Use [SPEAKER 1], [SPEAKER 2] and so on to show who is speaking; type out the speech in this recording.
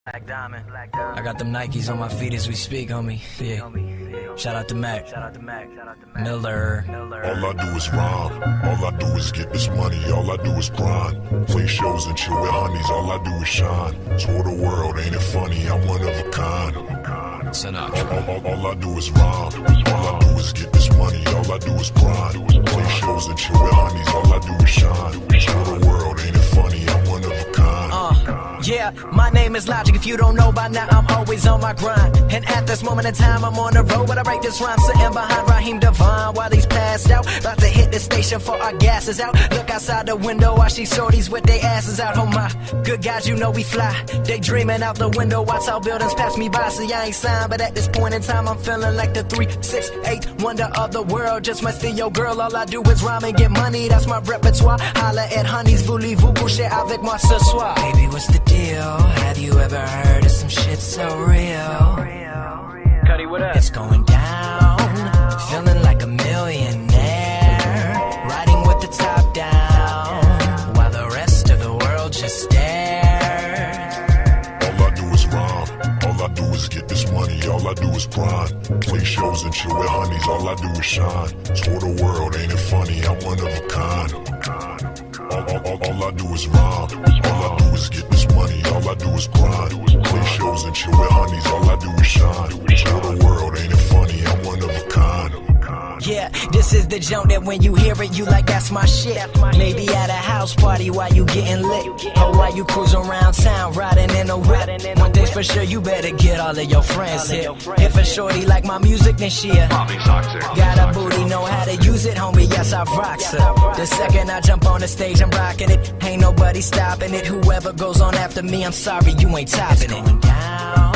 [SPEAKER 1] Black Diamond. I got them Nikes on my feet as we speak, homie. Yeah. Shout out to Mac. Miller.
[SPEAKER 2] All I do is rhyme. All I do is get this money. All I do is grind. Play shows and chill with honeys. All I do is shine. Tour the world, ain't it funny? I'm one of a kind.
[SPEAKER 1] Sinatra.
[SPEAKER 2] All I do is rhyme. All I do is get this money. All I do is grind. Play shows and chill with honeys. All I do is shine. Tour the world, ain't it funny? I'm one of a kind.
[SPEAKER 1] Yeah, my name is Logic. If you don't know by now, I'm always on my grind. And at this moment in time, I'm on the road, but I write this rhyme sitting behind Raheem Devine while he's passed out. About to hit the station for our gas is out. Look outside the window, I see shorties with their asses out. Oh my, good guys, you know we fly. They dreaming out the window, watch how buildings pass me by. See, I ain't signed, but at this point in time, I'm feeling like the 368 wonder of the world. Just my steal your girl, all I do is rhyme and get money. That's my repertoire. Holla at honeys, voulez-vous coucher avec moi ce soir? Baby, what's the deal? Have you ever heard of some shit so real?
[SPEAKER 3] Cuddy, what up?
[SPEAKER 1] It's going down, feeling like a millionaire, riding with the top down, while the rest of the world just stares.
[SPEAKER 2] All I do is rhyme. All I do is get this money. All I do is grind. Play shows and chill with honeys. All I do is shine. Tour the world, ain't it funny? I'm one of a kind. All I do is rhyme. All I do is get this money. All I do is grind. Play shows and chill with honeys. All I do is shine. Tour the world, ain't it funny? I'm one of a kind.
[SPEAKER 1] Yeah, this is the joint that when you hear it, you like, that's my shit. Maybe at a house party while you getting lit, or while you cruising around town riding in a whip. One thing's for sure, you better get all of your friends hit. If a shorty like my music, then she got a booty, know how to use it, homie, yes, I rocks her. The second I jump on the stage, I'm rocking it. Ain't nobody stopping it. Whoever goes on after me, I'm sorry, you ain't topping it. Going down.